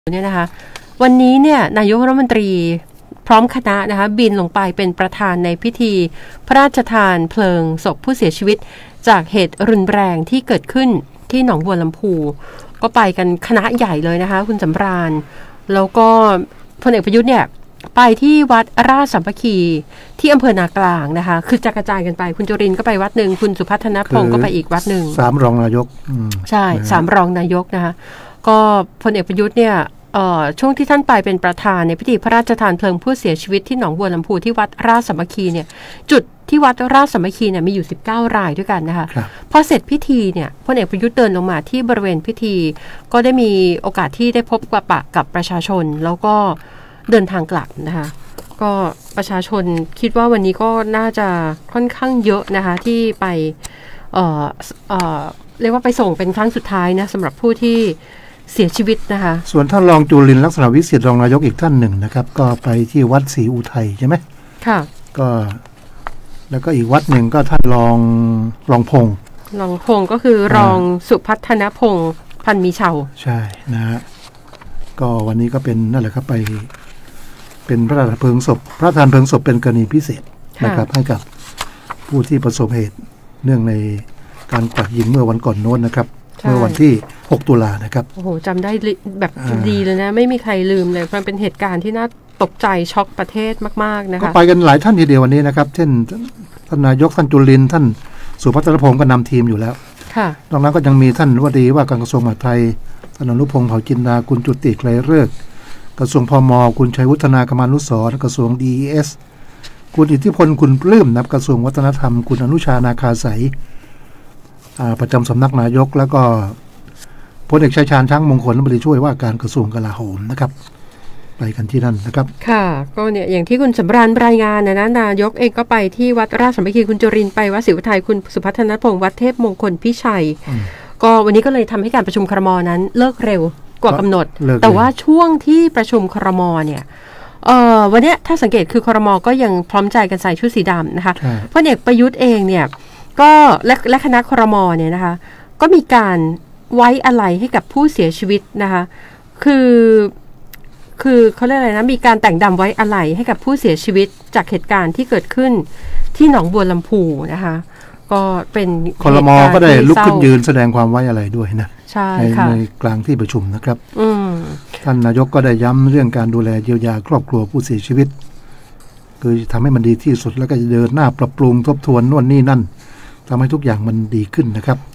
เนี่ยนะคะวันนี้เนี่ยนายกรัฐมนตรีพร้อมคณะนะคะบินลงไปเป็นประธานในพิธีพระราชทานเพลิงศพผู้เสียชีวิตจากเหตุรุนแรงที่เกิดขึ้นที่หนองบัวลำพูก็ไปกันคณะใหญ่เลยนะคะคุณสำราญแล้วก็พลเอกประยุทธ์เนี่ยไปที่วัดราชสัมภคีที่อำเภอนากลางนะคะคือจะกระจายกันไปคุณจุรินทร์ก็ไปวัดหนึ่งคุณสุพัฒนพงศ์ก็ไปอีกวัดหนึ่ง 3 รองนายกใช่3 รองนายกนะคะก็พลเอกประยุทธ์เนี่ยช่วงที่ท่านไปเป็นประธานในพิธีพระราชทานเพลิงผู้เสียชีวิตที่หนองบัวลำพูที่วัดราชสามัคคีเนี่ยจุดที่วัดราชสามัคคีเนี่ยมีอยู่19 รายด้วยกันนะคะพอเสร็จพิธีเนี่ยพลเอกประยุทธ์เดินลงมาที่บริเวณพิธีก็ได้มีโอกาสที่ได้พบกับประชาชนแล้วก็เดินทางกลับนะคะก็ประชาชนคิดว่าวันนี้ก็น่าจะค่อนข้างเยอะนะคะที่ไปเรียกว่าไปส่งเป็นครั้งสุดท้ายนะสำหรับผู้ที่เสียชีวิตนะคะส่วนท่านรองจุรินทร์ลักษณะวิสิทธิ์รองนายกอีกท่านหนึ่งนะครับก็ไปที่วัดศรีอุทัยใช่ไหมค่ะก็แล้วก็อีกวัดหนึ่งก็ท่านรองพงษ์ก็คือรองสุพัฒนพงษ์พันมีเชาใช่นะฮะก็วันนี้ก็เป็นนั่นแหละครับไปเป็นพระราชทานเพลิงศพเป็นกรณีพิเศษนะครับให้กับผู้ที่ประสบเหตุเนื่องในการกราดยิงเมื่อวันก่อนโน้นนะครับเมื่อวันที่6 ตุลานะครับโอ้โหจำได้แบบดีเลยนะไม่มีใครลืมเลยมันเป็นเหตุการณ์ที่น่าตกใจช็อกประเทศมากๆนะคะก็ไปกันหลายท่านทีเดียววันนี้นะครับเช่นท่านนายกท่านจุรินทร์ท่านสุพัฒนพงศ์ก็นำทีมอยู่แล้วค่ะนอกนั้นก็ยังมีท่านว่าการกระทรวงมหาดไทยท่านอนุพงษ์เผ่าจินดาคุณจุติไกรฤกษ์กระทรวงพม.คุณชัยวุฒนากมานุสรณ์กระทรวง DES คุณอิทธิพลคุณปลื้มนับกระทรวงวัฒนธรรมคุณอนุชานาคาสายประจำสำนักนายกแล้วก็พลเอกชัยชาญช้างมงคลรัฐมนตรีช่วยว่าการกระทรวงกลาโหมนะครับไปกันที่นั่นนะครับค่ะก็เนี่ยอย่างที่คุณสำราญรายงานนะนายกเองก็ไปที่วัดราชสัมภคีคุณจุรินทร์ไปวัดศรีอุทัยคุณสุพัฒนพงศ์วัดเทพมงคลพิชัยก็วันนี้ก็เลยทำให้การประชุมครม.นั้นเลิกเร็วกว่ากำหนดแต่ว่าช่วงที่ประชุมครม.เนี่ยวันนี้ถ้าสังเกตคือครม.ก็ยังพร้อมใจกันใส่ชุดสีดำนะคะพลเอกประยุทธ์เองเนี่ยก็และคณะครม.เนี่ยนะคะก็มีการไว้อะไรให้กับผู้เสียชีวิตนะคะคือเขาเรียกอะไรนะมีการแต่งดำไว้อะไรให้กับผู้เสียชีวิตจากเหตุการณ์ที่เกิดขึ้นที่หนองบัวลำพูนะคะก็เป็นครม.ก็ได้ลุกขึ้นยืนแสดงความไว้อะไรด้วยนะใช่ค่ะในกลางที่ประชุมนะครับท่านนายกก็ได้ย้ำเรื่องการดูแลเยียวยาครอบครัวผู้เสียชีวิตคือทำให้มันดีที่สุดแล้วก็จะเดินหน้าปรับปรุงทบทวนโน่นนี่นั่นทำให้ทุกอย่างมันดีขึ้นนะครับ